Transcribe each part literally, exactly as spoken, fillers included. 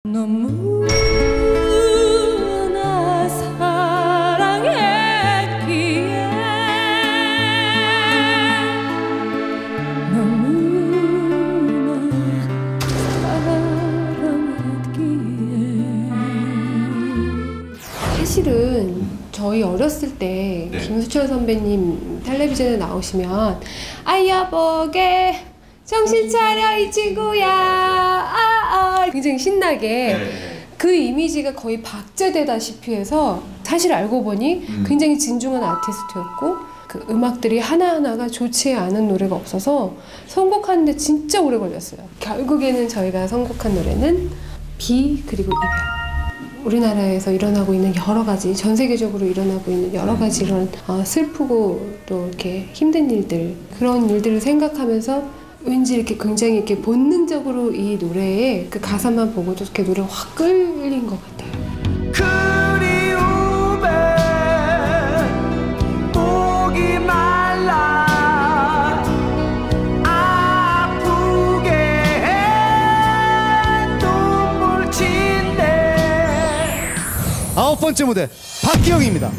너무나 사랑했기에 너무나 사랑했기에. 사실은 저희 어렸을 때 네. 김수철 선배님 텔레비전에 나오시면 아야보게 정신 차려 이 친구야 아, 아. 굉장히 신나게 네. 그 이미지가 거의 박제되다시피 해서 사실 알고 보니 음. 굉장히 진중한 아티스트였고 그 음악들이 하나하나가 좋지 않은 노래가 없어서 선곡하는데 진짜 오래 걸렸어요. 결국에는 저희가 선곡한 노래는 비 그리고 이별. 우리나라에서 일어나고 있는 여러 가지, 전 세계적으로 일어나고 있는 여러 가지 이런 어, 슬프고 또 이렇게 힘든 일들, 그런 일들을 생각하면서 왠지 이렇게 굉장히 이렇게 본능적으로 이 노래에 그 가사만 보고도 이렇게 노래가 확 끌린 것 같아요. 그리움에 목이 말라 아프게 눈물 친대. 아홉 번째 무대 박기영입니다.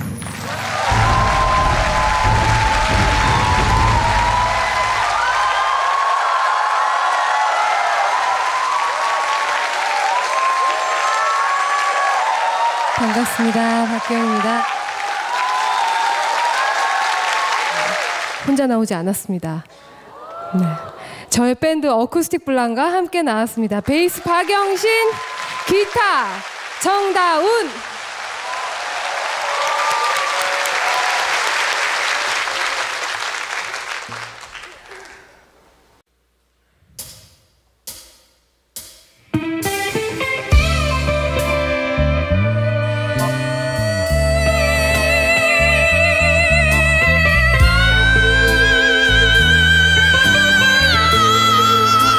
반갑습니다. 박기영입니다. 혼자 나오지 않았습니다. 네. 저의 밴드 어쿠스틱 블랑과 함께 나왔습니다. 베이스 박영신, 기타 정다운.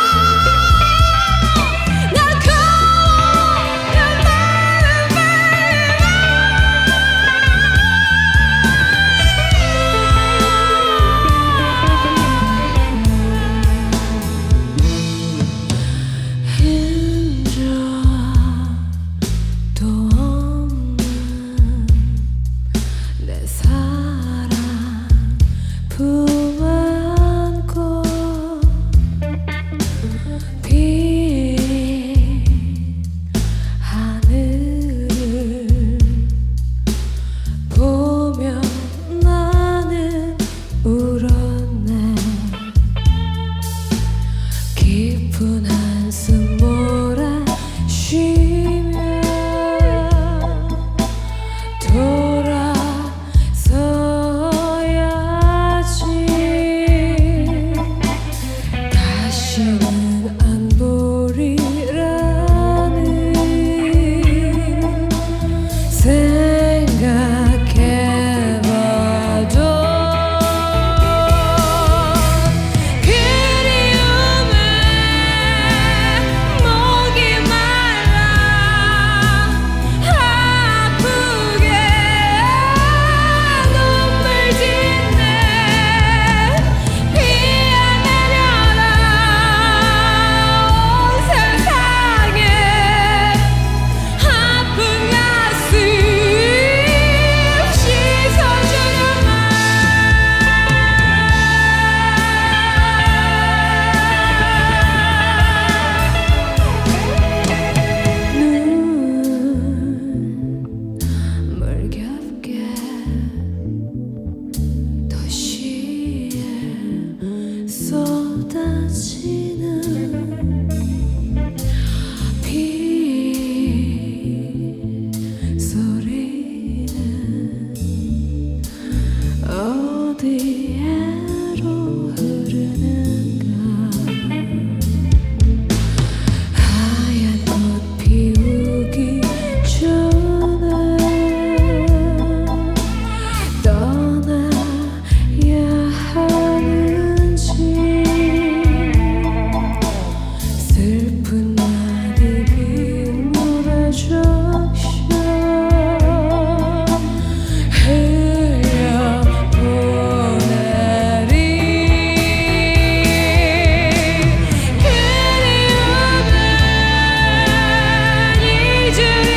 날 줄